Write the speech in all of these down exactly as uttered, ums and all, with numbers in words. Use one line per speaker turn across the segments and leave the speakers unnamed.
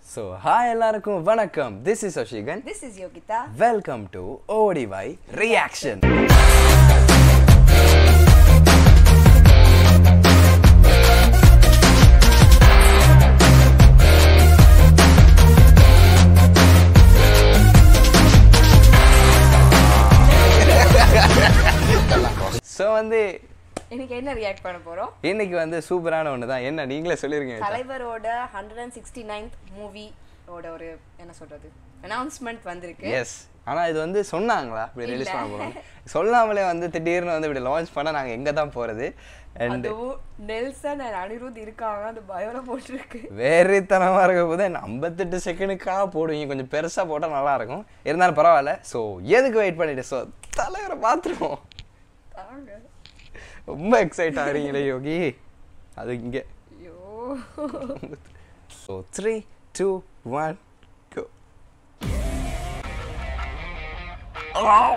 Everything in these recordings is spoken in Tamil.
So, hi எல்லாருக்கும் வணக்கம். This is Oshigan.
This is Yogita.
Welcome to O D Y Reaction. So வந்து
இன்னைக்கு என்ன ரியாக்ட் பண்ண போறோம்?
இன்னைக்கு வந்து சூப்பரான ஒண்ணு தான். என்ன நீங்களே சொல்லிருங்க.
தலைவரோட one sixty-ninth மூவி ஓட ஒரு என்ன சொல்றது? அனௌன்ஸ்மென்ட் வந்திருக்கு.
எஸ். ஆனா இது வந்து சொன்னாங்களா இப்படி ரிலீஸ் பண்ண போறோம். சொல்லாமலே வந்து திடீர்னு வந்து இப்படி லான்ச் பண்ணா நாங்க எங்க தான் போறது?
And நெல்சன் and அனிருத் இருக்காங்க. அந்த பயோல போட்டுருக்கு.
வேறித்தனமா இருக்க போது ஐம்பத்தெட்டு செகண்டுக்கா போடுவீங்க. கொஞ்சம் பெருசா போட்டா நல்லா இருக்கும். இருந்தாலும் பரவாயில்ல. சோ எதுக்கு வெயிட் பண்ணிட்டு சோ தலைவரை பாத்துருவோம்.
தாங்க.
ரொம்ப எக்ஸைட் ஆறீங்களே யோகி. அது இங்க.
ஐயோ.
So three two one go. Oh!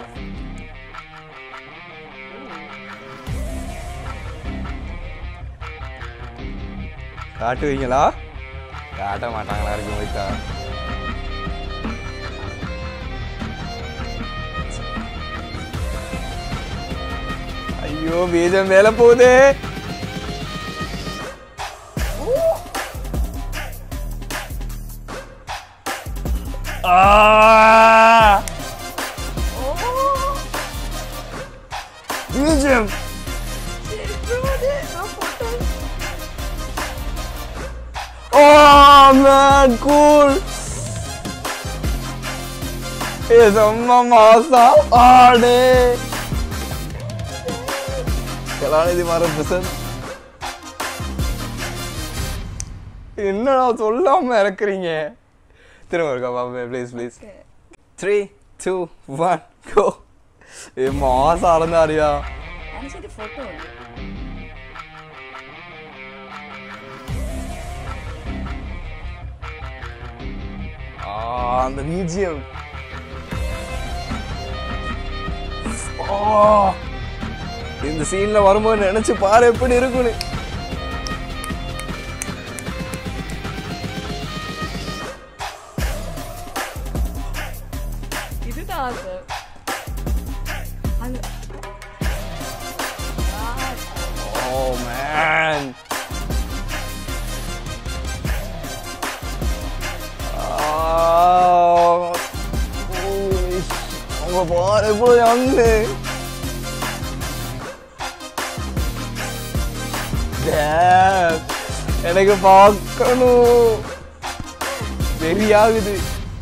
காட்டுவீங்களா? காட்ட மாட்டாங்களா இருக்கும் வைத்தா. ஐயோ பீஜம் மேல போகுது. ஆ பீஜம் Oh man, cool! It's a masa ade. Kelani di mara pesan. Inna na sollama irakkreenga. Thirumma iruka paapme please please. three two one go. Ee masa arandariya.
Anishite photo.
Ah, the museum. Oh, இந்த சீன்ல வரும்போது நினைச்சு பாரு எப்படி இருக்குன்னு.
இதுதான் சார்.
Oh man. அவங்க பாரு எப்படி அங்கு எனக்கு பார்க்கணும் வெறியாகுது.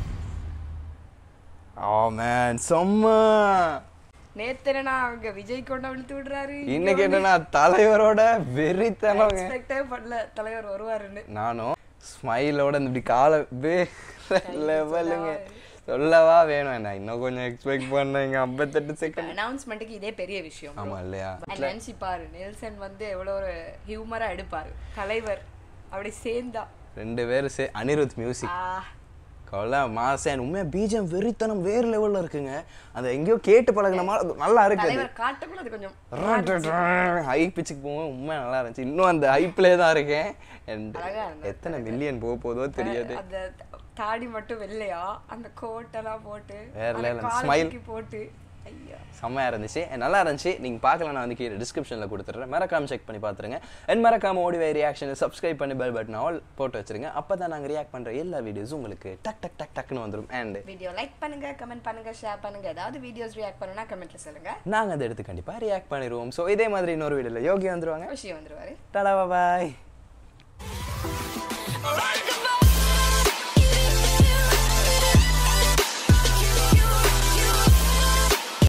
Oh man, செம்ம.
நேத்து என்ன அங்க விஜய் கொண்ட விழுத்து விடுறாரு.
இன்னைக்கு என்னன்னா தலைவரோட வெறித்தனம்.
எக்ஸ்பெக்டே பண்ணல தலைவர் வருவாருன்னு.
நானும் ஸ்மைலோட இப்படி காலை லெவலுங்க சொல்லவா வேணும். என்ன இன்னும் கொஞ்சம் எக்ஸ்பெக்ட் பண்ணீங்க. ஐம்பத்தெட்டு செகண்ட்
அனௌன்ஸ்மெண்ட்டுக்கு இதே பெரிய விஷயம்.
ஆமா இல்லையா?
நினைச்சு பாரு நெல்சன் வந்து எவ்வளவு ஒரு ஹியூமரா எடுப்பாரு. தலைவர் அப்படி சேர்ந்தா
ரெண்டு பேரும் சே அனிருத் மியூசிக் கொல்ல மாசன் உண்மையா பீஜம் வெறித்தனம் வேறு லெவல்ல இருக்குங்க. அந்த எங்கேயோ கேட்டு பழகினமா நல்லா இருக்கு.
தலைவர் காட்டக்குள்ள அது கொஞ்சம்
ஹை பிச்சுக்கு போகும். உண்மையா நல்லா இருந்துச்சு. இன்னும் அந்த ஹைப்லே தான் இருக்கேன். எத்தனை மில்லியன் போக போதோ தெரியாது.
அந்த தாடி மட்டும் வெள்ளையா அந்த கோட்டெல்லாம் போட்டு
வேற லெவல் ஸ்மைல்
போட்டு
செம்மையா இருந்துச்சு. நல்லா இருந்துச்சு. நீங்க பார்க்கலாம், நான் வந்து கீழே டிஸ்கிரிப்ஷன்ல கொடுத்துறேன். மறக்காம செக் பண்ணி பாத்துருங்க. அண்ட் மறக்காம ஓடிவை ரியாக்ஷனை சப்ஸ்கிரைப் பண்ணி பெல் பட்டன் ஆல் போட்டு வச்சிருங்க. அப்பதான் நாங்க ரியாக்ட் பண்ற எல்லா வீடியோஸும் உங்களுக்கு டக் டக் டக் டக்னு வந்துரும். அண்ட்
வீடியோ லைக் பண்ணுங்க, கமெண்ட் பண்ணுங்க, ஷேர் பண்ணுங்க. ஏதாவது வீடியோஸ் ரியாக்ட் பண்ணனும்னா கமெண்ட்ல சொல்லுங்க.
நாங்க அதை எடுத்து கண்டிப்பா ரியாக்ட் பண்ணிடுவோம். சோ இதே மாதிரி இன்னொரு வீடியோல யோகி வந்துருவாங்க.
விஷயம் வந்துருவாரு.
டாடா பாய்.